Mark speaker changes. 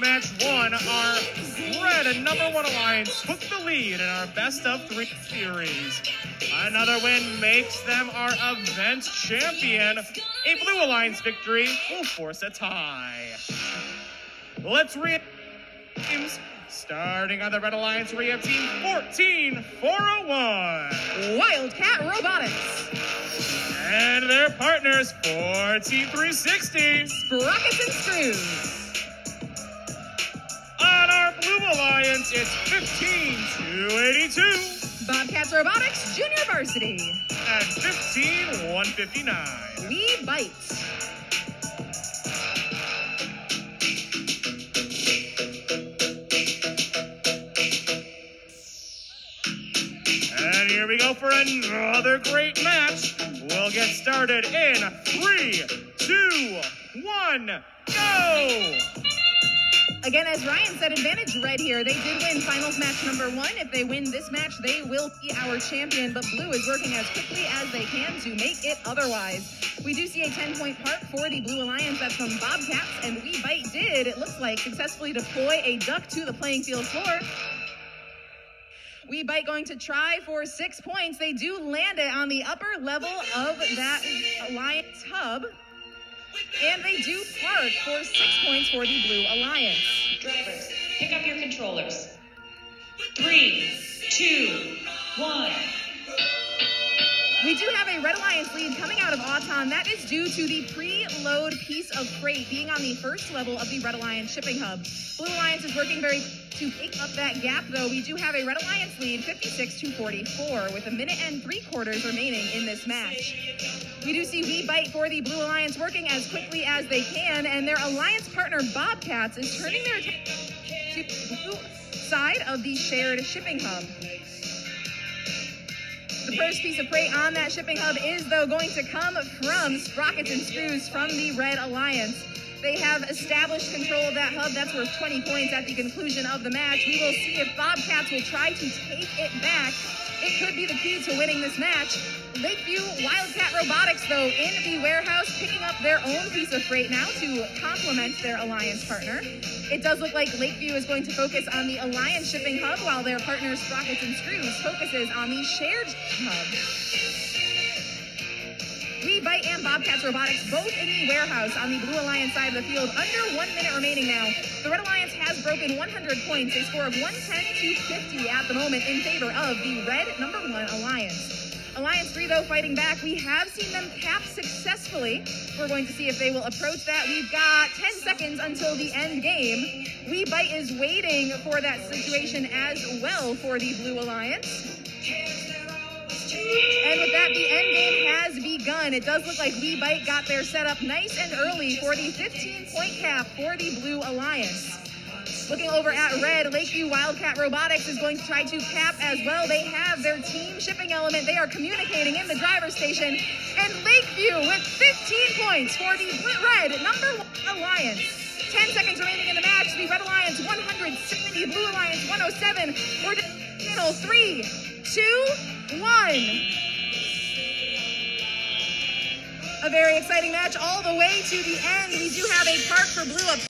Speaker 1: match one, our Red and #1 Alliance took the lead in our best-of-3 series. Another win makes them our event champion. A Blue Alliance victory will force a tie. Let's read teams. Starting on the Red Alliance, we have Team 14401.
Speaker 2: Wildcat Robotics.
Speaker 1: And their partners for Team 360.
Speaker 2: Sprockets and Screws.
Speaker 1: On our Blue Alliance, it's 15-282.
Speaker 2: Bobcats Robotics Junior Varsity.
Speaker 1: And 15-159.
Speaker 2: We Bite.
Speaker 1: And here we go for another great match. We'll get started in 3, 2, 1, go!
Speaker 2: Again, as Ryan said, advantage Red here. They did win finals match #1. If they win this match, they will be our champion, but Blue is working as quickly as they can to make it otherwise. We do see a 10-point part for the Blue Alliance. That's from Bobcats, and We Bite did, it looks like, successfully deploy a duck to the playing field floor. We Bite going to try for 6 points. They do land it on the upper level of that Alliance hub. And they do park for 6 points for the Blue Alliance.
Speaker 3: Drivers, pick up your controllers. 3, 2, 1.
Speaker 2: We do have a Red Alliance lead coming out of Auton. That is due to the pre-load piece of freight being on the first level of the Red Alliance shipping hub. Blue Alliance is working very to make up that gap, though. We do have a Red Alliance lead, 56-44, with 1 minute and 3/4 remaining in this match. We do see We Bite for the Blue Alliance working as quickly as they can, and their alliance partner Bobcats is turning their attention to the blue side of the shared shipping hub. The first piece of freight on that shipping hub is, though, going to come from Sprockets and Screws from the Red Alliance. They have established control of that hub. That's worth 20 points at the conclusion of the match. We will see if Bobcats will try to take it back. It could be the key to winning this match. Lakeview Wildcat Robotics, though, in the warehouse, picking up their own piece of freight now to complement their alliance partner. It does look like Lakeview is going to focus on the alliance shipping hub, while their partner Sprockets and Screws focuses on the shared hub. We Bite and Bobcats Robotics both in the warehouse on the Blue Alliance side of the field. Under 1 minute remaining now. The Red Alliance has broken 100 points, a score of 110-50 at the moment in favor of the Red #1 Alliance. Alliance 3, though, fighting back. We have seen them cap successfully. We're going to see if they will approach that. We've got 10 seconds until the end game. We Bite is waiting for that situation as well for the Blue Alliance. And with that, the end game has begun. It does look like We Bite got their setup nice and early for the 15-point cap for the Blue Alliance. Looking over at Red, Lakeview Wildcat Robotics is going to try to cap as well. They have their team shipping element. They are communicating in the driver's station. And Lakeview with 15 points for the Red #1 Alliance. 10 seconds remaining in the match. The Red Alliance 170, Blue Alliance 107. We're to final 3, 2, 1. A very exciting match all the way to the end. We do have a park for Blue up.